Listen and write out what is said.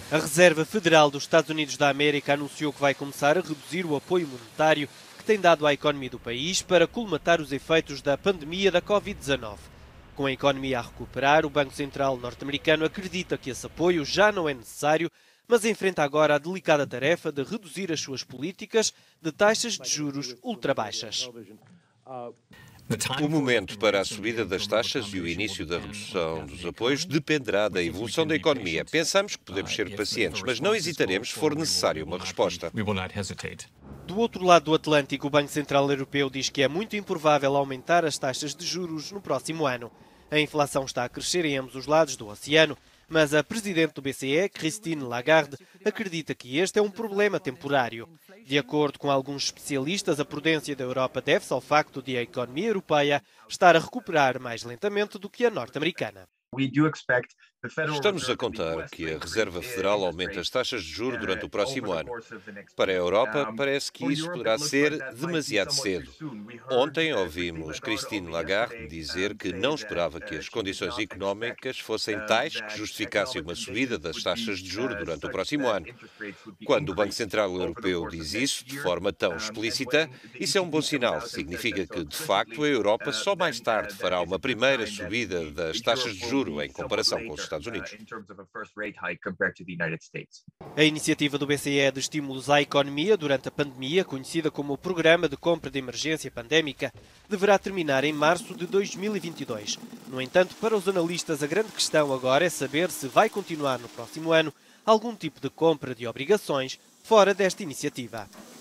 A Reserva Federal dos Estados Unidos da América anunciou que vai começar a reduzir o apoio monetário que tem dado à economia do país para colmatar os efeitos da pandemia da Covid-19. Com a economia a recuperar, o Banco Central norte-americano acredita que esse apoio já não é necessário, mas enfrenta agora a delicada tarefa de reduzir as suas políticas de taxas de juros ultrabaixas. O momento para a subida das taxas e o início da redução dos apoios dependerá da evolução da economia. Pensamos que podemos ser pacientes, mas não hesitaremos se for necessária uma resposta. Do outro lado do Atlântico, o Banco Central Europeu diz que é muito improvável aumentar as taxas de juros no próximo ano. A inflação está a crescer em ambos os lados do oceano, mas a presidente do BCE, Christine Lagarde, acredita que este é um problema temporário. De acordo com alguns especialistas, a prudência da Europa deve-se ao facto de a economia europeia estar a recuperar mais lentamente do que a norte-americana. Estamos a contar que a Reserva Federal aumente as taxas de juros durante o próximo ano. Para a Europa, parece que isso poderá ser demasiado cedo. Ontem ouvimos Christine Lagarde dizer que não esperava que as condições económicas fossem tais que justificassem uma subida das taxas de juros durante o próximo ano. Quando o Banco Central Europeu diz isso de forma tão explícita, isso é um bom sinal. Significa que, de facto, a Europa só mais tarde fará uma primeira subida das taxas de juros em comparação com os Estados Unidos. A iniciativa do BCE de estímulos à economia durante a pandemia, conhecida como o Programa de Compra de Emergência Pandémica, deverá terminar em março de 2022. No entanto, para os analistas, a grande questão agora é saber se vai continuar no próximo ano algum tipo de compra de obrigações fora desta iniciativa.